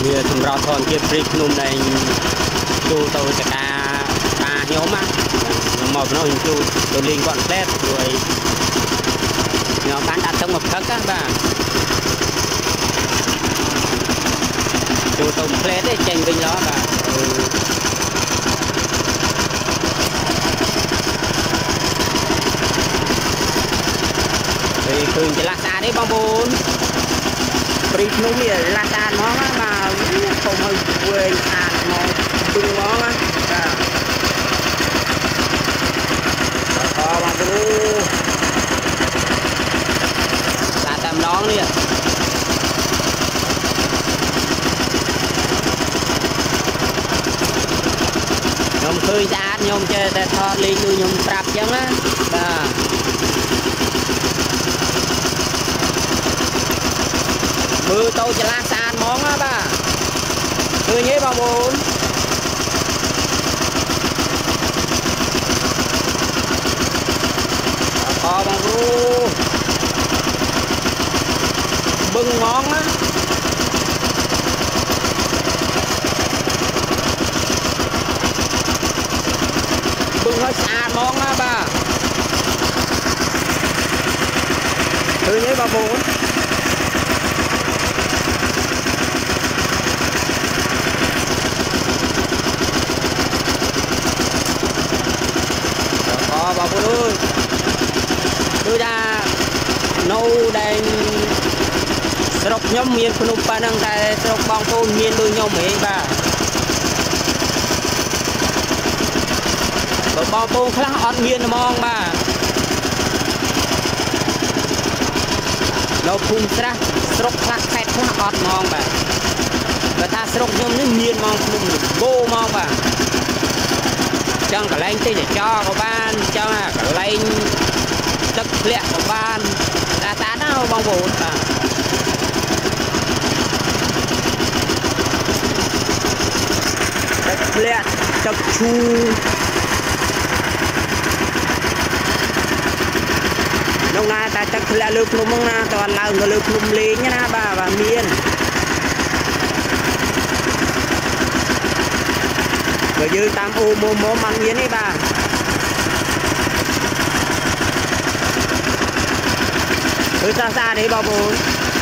vì thầm rau thon kia free nôm này chu tôi cả ca nhóm á một nó hình chu tôi liên quan tết rồi nhóm bán đặt trong một thất á bà chu tôi tết đấy tranh vinh đó bà thì thường chỉ là xa đấy bong bồn free nôm thì là xa nó mà không hơi quên nó tung món á mà tôi là tầm đón đi nhôm khơi ra nhôm chơi để thọ lên nuôi nhôm trap chẳng á mưa tôi chỉ là sàn món á bà mưa nhé bà bốn kho bằng ru bưng món á bưng hơi xa món á bà thử nhé bà bốn kho bà bốn ơi tôi ra nấu đèn sọc nhóm miền Phnom Penh đang tại sọc bong tôn miền đôi nhóm ấy bà bong tôn khác ọt miền mong bà nó phun ra sọc khác phét khác ọt mong bà và ta sọc nhóm nước miền mong phun bô mong bà chẳng cả lên tí để cho có ban cho cả lên chất lẹ của ban đã tán nào bong bồn à chất lẹ chất chu lúc này ta chất lẹ lưu plum mong na toàn là người lưu plum lên nhá bà và miên rồi dư tam u mô mang miên đi bà cứ xa xa đấy bà bố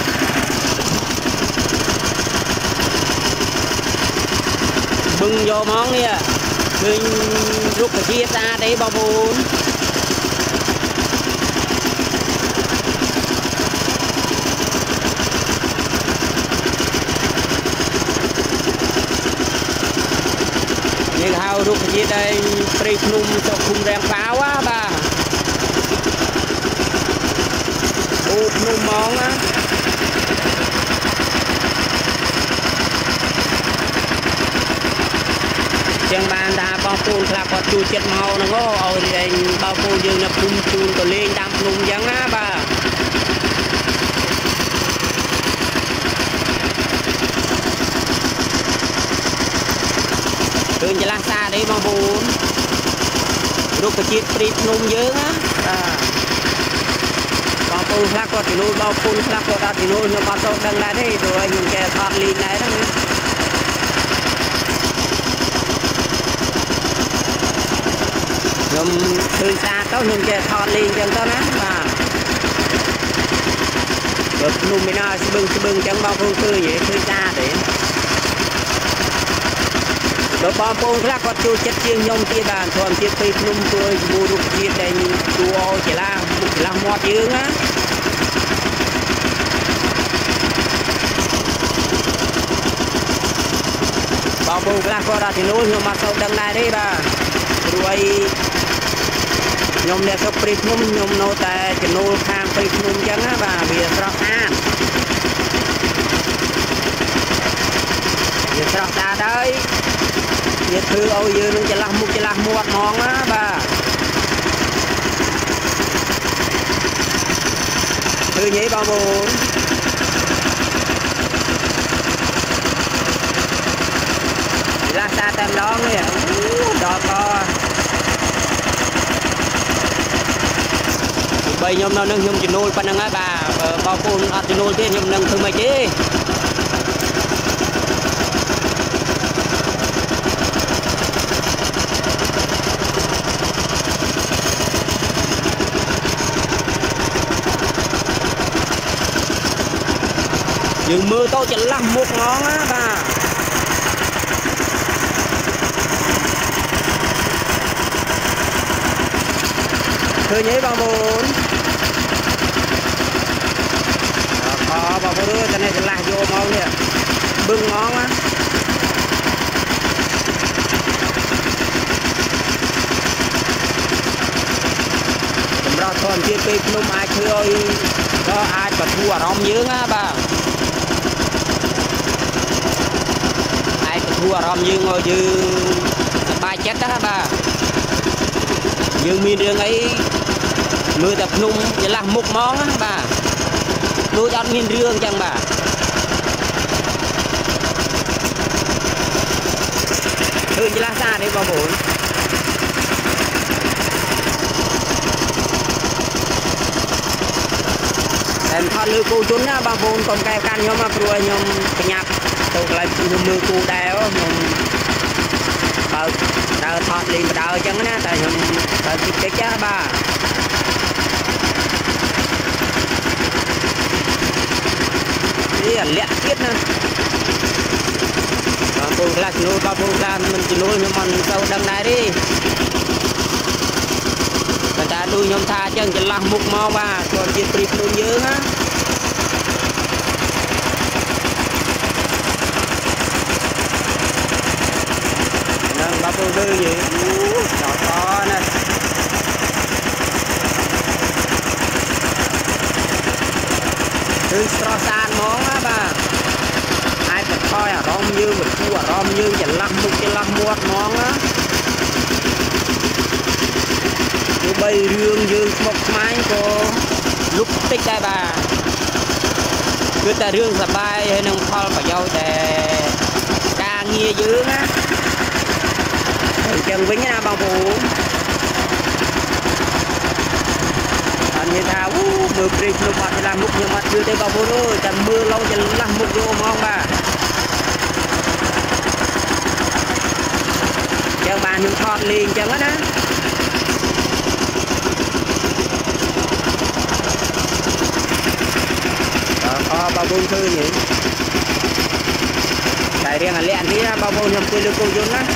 bưng vô món đi à mình rút cái chia xa đấy bà bố nhưng hao rút cái chia đây free num cho khung đèn pháo á bà nung món á chẳng bàn đã bao phun là có chu chết màu nó ngô ở đây bao phun dương là phun chun có lên đam nung chẳng á bà thường chỉ là xa đấy bao phun lúc có chết free nung dướng á bao phun khác có thì nuôi bao phun khác có đã thì nuôi nhưng mà sao đăng lại thế rồi những cái thoát lên này đó nhưng từ xa có những cái thoát lên chẳng có nè mà được nuôi mình nói sẽ bưng chẳng bao phun tươi vậy từ xa để rồi bao phun khác có chú chất riêng nhông kia bàn thuần chiếc cây nung tôi bù rục chiếc đây chùa chỉ là một dương á bao bố là có ra thì nuôi nhưng mà sau đằng này đấy bà rồi nhom này có prít nhom nhom nô tại cái nô khang prít nhom chẳng á bà vì sao ăn vì sao ta đấy vì thư ôi giờ nó chỉ là một món á bà thư nhảy bao bồn là xa tem đó nghe đó co bây nhom nó nâng nhom chỉ nuôi pan nâng á bà bao phun ăn chỉ nuôi thế nhom nâng thương mày chứ dương mưa tôi chẳng lắm một ngon á bà thưa nhé bà bốn có bà bốn cái này là vô ngon nè bưng ngon áเราทอนที่ไปนุ่มไอเชื่อก็ไอปัดหัวร้อมยืงอ่ะบ่าไอปัดหัวร้อมยืงงอยืงสบายเจ็ดนะบ่ายืงมีเรื่องไอ้มือแต่นุ่มจะลักมุกมองอ่ะบ่าดูยอดมีเรื่องจังบ่าคือจะลักซาได้บ่บุญทอดลือกูจุนนะบางคนคนแก่กันยมมาปลุยยมขยับตัวอะไรยมมือกูได้ยมเปิดเดินทอดลิงเดินจังนะแต่ยมเปิดติดติดจ้าบ้านี่เลี้ยติดนะบางคนกล้าจูบางคนกล้ามันจูยมมันเศร้าดังไหนดิแต่ดูยมทาจังจะลักมุกมอว่าตัวจีปรีบนุ่งเยอะนะนั่งบับเบิ้ลอยู่จอดคอนะคือสตรอซานมองนะบ่าไอ้ปัดคอยร้อมยืมแบบชั่วร้อมยืมจะลักมุกจะลักมวดมองนะbay rương dương một máy cô lúc tích đây bà cứ ta rương sập bay hay nông kho phải dâu để ca nghe dưới á chân với nha bao phủ anh như thao mưa bịch lúc mặt làm mục nhưng mặt đưa tới bao phủ rồi chẳng mưa lâu chẳng làm mục vô ngon bà chẳng bà những thọt liền chẳng á đó bao bông thư nhỉ tại riêng là lẹn tí bao bông nhầm tôi được cô dũng á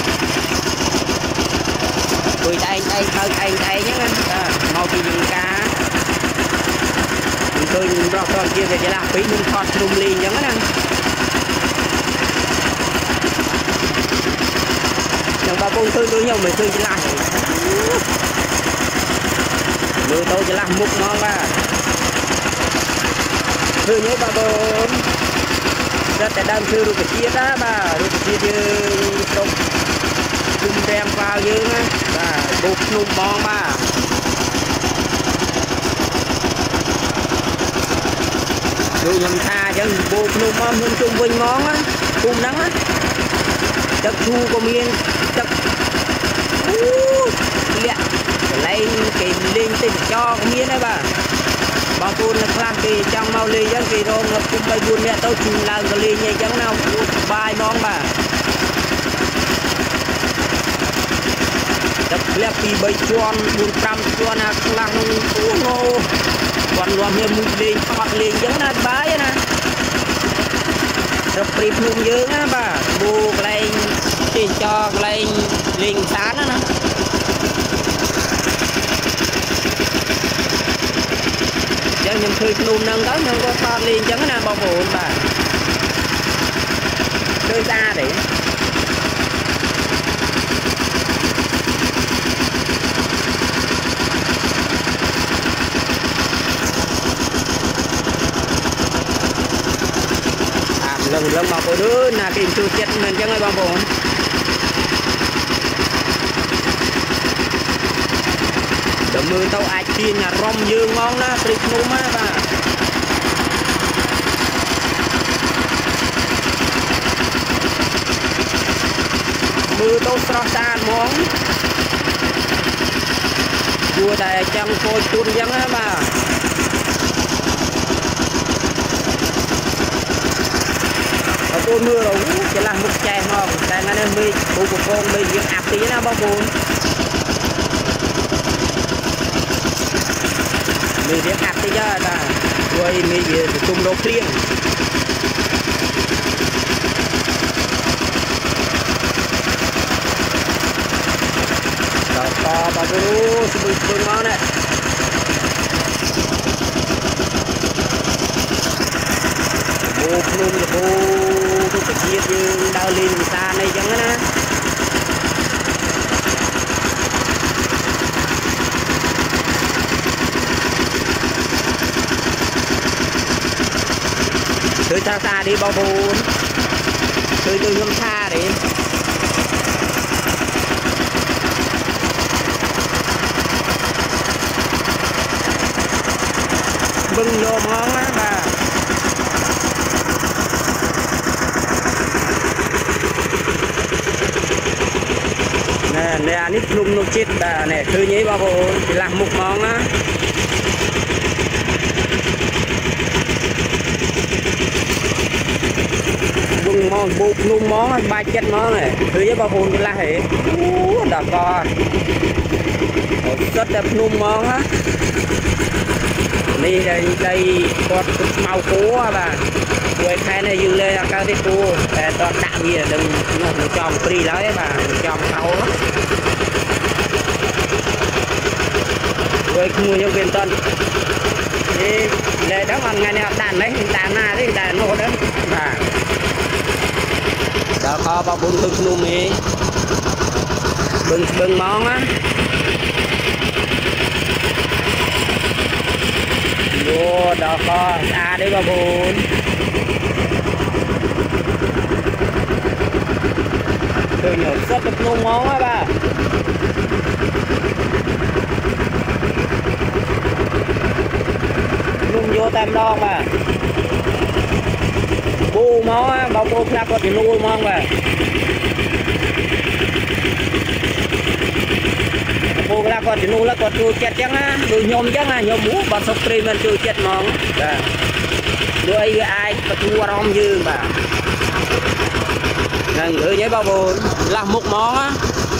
tôi anh nhé màu thì dùng cá tôi rõ con kia về làm phí nhưng thọt lùng lì nhớ nè nhưng bao bông thư tôi nhau mình thư chỉ lại người tôi chỉ làm mục ngon mà thư nhớ bà bồn rất là đang thư cái chia đó bà cái chia trong chung đem vào dương á và bột nung bòn bà rồi nhầm tha chứ bột nung bòn hương chung vinh món á cùng nắng á chất thu có miên chất lẹ lấy cái lên tên cho miên đó bà bao cô là làm kỳ trong mau ly giống kỳ rôn ngập chung bay buôn mẹ tôi chìm lần cái ly nhảy giống nào bài mong bà tập lẹp kỳ bay chuan buôn trăm chuan à làm nô còn loạn hiểm một ly thọt ly giống nào bái nè tập rịp nung dưỡng á bà buộc lên tiền cho lên liền sáng á nè nhưng khi luôn nâng tới nhưng có to liền chẳng nào bao bồn bà chơi ra để lần bao bồn đứa là tìm chưa chết mình chẳng ai bao bồn đợt mưa tao ai kia nhà rong dương ngon đó tuyệt luôn á bà mưa tao sro xa món chua tại chân coi chun dân á bà ở tôi mưa rồi chỉ là một chai ngon tại nó nên mi bù của con mi dưỡng áp tí nó bao buồn mi dưỡng áp tí cho ta rồi mi chung đồ riêng Ô sừng ngon đấy. Bố luôn là bố cái chia như đau lên xa này chẳng á. Tôi xa đi bao bồn. Tôi hương xa đi. Bưng vô món á bà. Nè anh ít lung nó chết bà nè, cứ nhí bao bồn thì làm một món á. Bưng món bột nung món ba chất món này, cứ với bao bồn là hệ. Đợt co. Rất đẹp nung món á. Đi đây con màu cố bà. Quay khai này dừng lên cao đi cô. Để toàn đạm gì đừng nó tròn free lấy bà, tròn sâu đó. Quay mua nhân viên tân. Đi để đó còn ngày này đàn đấy, đàn na đấy, đàn một đấy. Bà. Đó có bao bốn thức nung đi. Bưng món á. Vô đó có xa đấy bà bồn. Tôi nhớ rất được nung món á bà. Nung vô tam đo bà. Bu món á, bao bố ra có thể nuôi món bà. Cô ra con chỉ nuôi là con chui chết chẳng á, đuôi nhôm chẳng á, nhôm mũ bằng sọc tri mình chui chết mong. Đuôi ai có thua rong dư bà. Nên gửi giấy bao bồn làm một món á.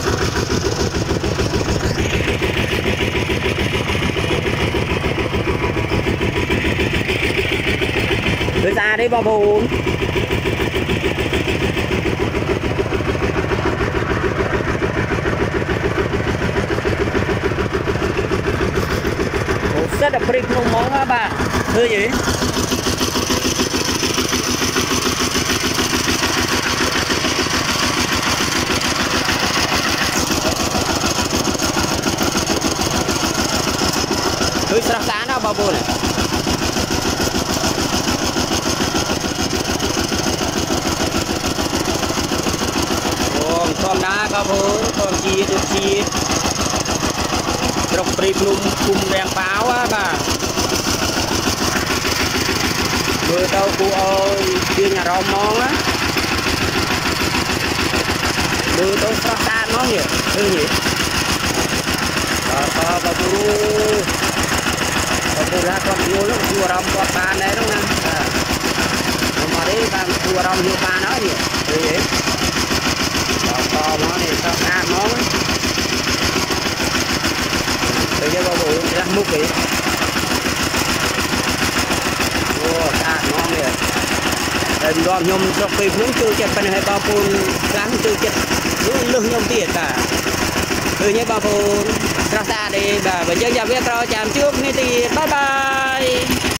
Gửi ra đấy bao bồn. Rất là freak nung món á bà. Thưa gì? Thưa sẵn sẵn đó bà bố này. Con đá có bố, con chia được chia. Rộng freak nung cùng đèn báo á bà. Mưa đâu cô ơi, kia nhà rau món á. Mưa đâu sắp tan món gì, thư nhỉ. Bà bố ra con vô lúc chùa rong con bà này đúng không? Mà đấy bà chùa rong vô bà nói gì, thư nhỉ. Bà món này sắp tan món á. Bây giờ bà bố ra múc kì. Sạch ngon kìa. Đừng đoán nhôm cho cây cũng chưa chết phần này bao phôn lắng chưa chết lưng nhôm tiệt cả. Từ nhé bao phôn ra xa đi bà. Bây giờ biết rồi chạm trước đi thì bye bye.